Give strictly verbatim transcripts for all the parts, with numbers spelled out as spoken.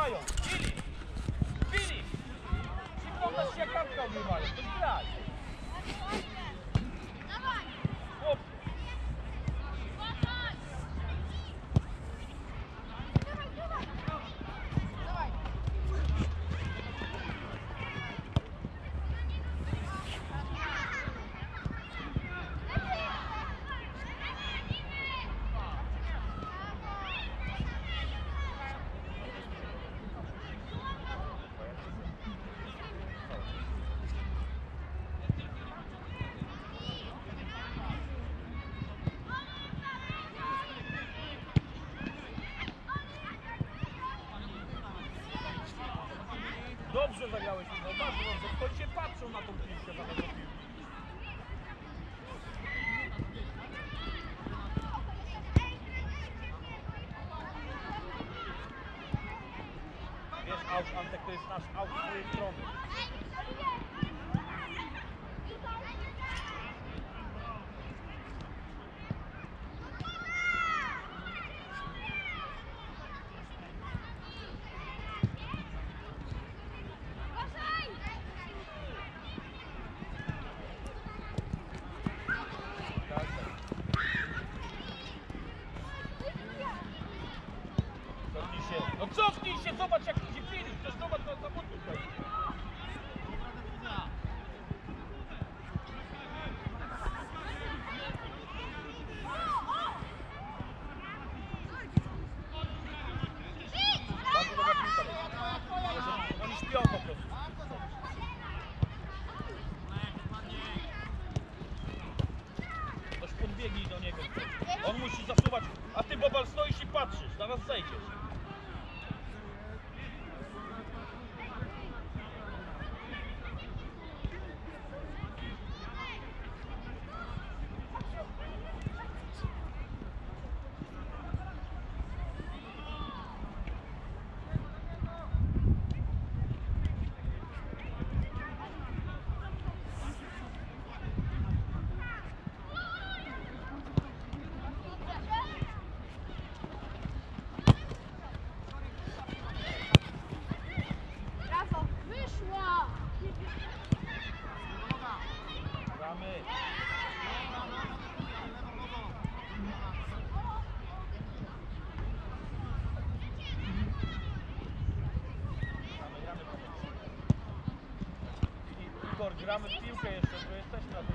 ogrywają. Filip! Filip! Przyglądasz się jak kartka ogrywają. To graj. Chłopcy. Dobrze zagrałeś, no bardzo dobrze. Oni się patrzą na tą piłkę, na tą piłkę. Wiesz, aut, Antek, to jest nasz aut z twojej strony. No cofnij się, zobacz jak idzie Filip, to zobacz na zawodnika. Bardzo dobra piłka. Oni śpią po prostu. Ktoś podbiegnij do niego. On musi zasuwać, a ty Bobal stoisz i patrzysz, zaraz zejdziesz. Gramy w piłkę jeszcze, bo jesteśmy na tym.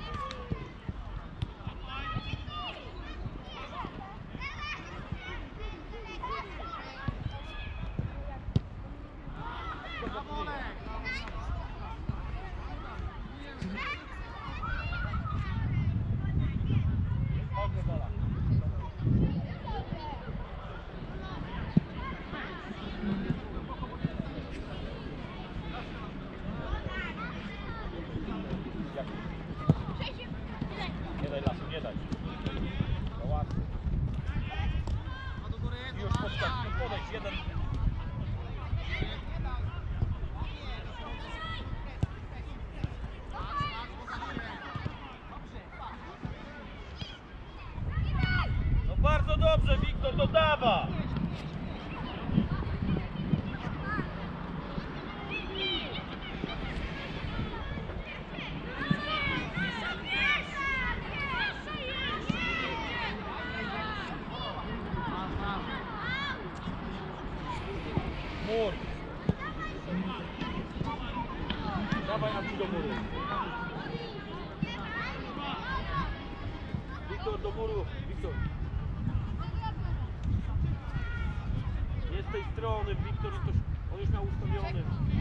Nie daj lasu, nie daj. No łatwo. I już podstać, no podejdź, jeden. No bardzo dobrze, Wiktor, dodawa. Mur. Dawaj na do muru. Wiktor, do muru. Wiktor. Nie z tej strony, Wiktor, on już miał ustawiony.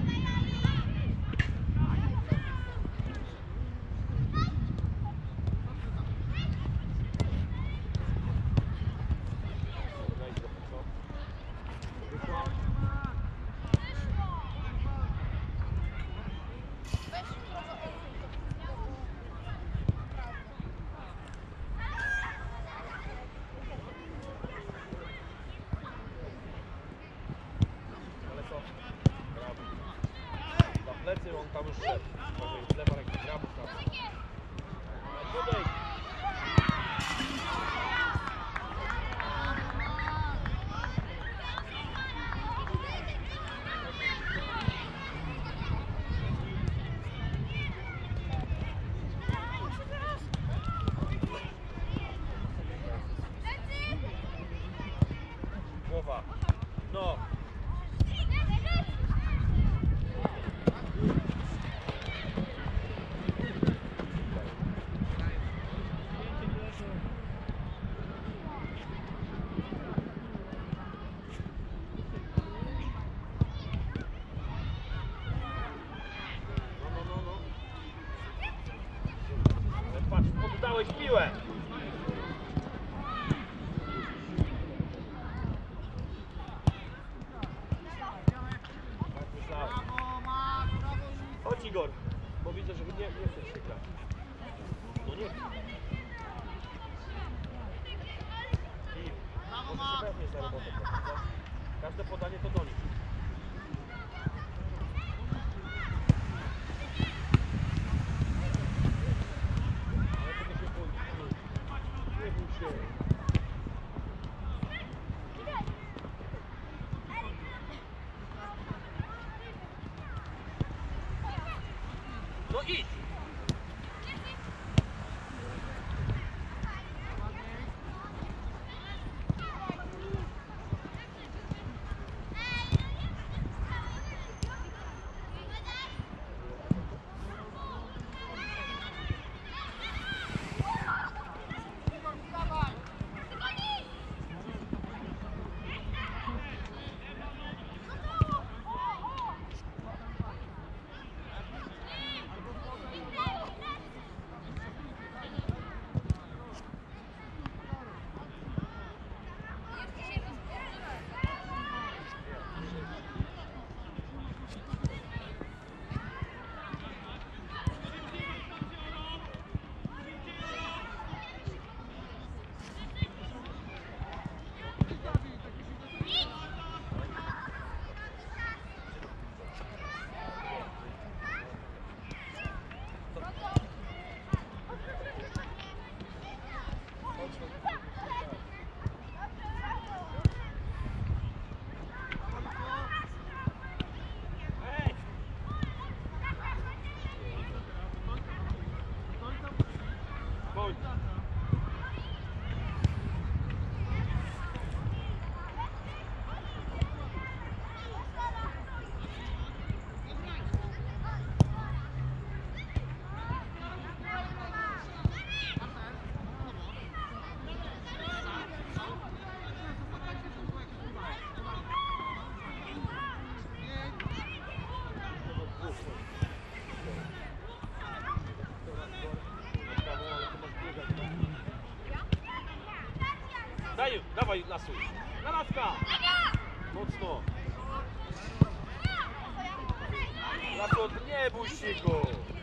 Plecy, on tam już szedł. Lewa ręka, brawo tam. Podejdź. głowa. No. Patrz, poddałeś piłę. Chodź Igor, bo widzę, że nie, nie chcesz się grać. No nie chcesz. I może się weźmiesz za robotę. Prawda? Każde podanie to do nich. Nie bój się. No idź! Daj, dawaj lasu. Narazka! Mocno. Lasu, nie bój się go.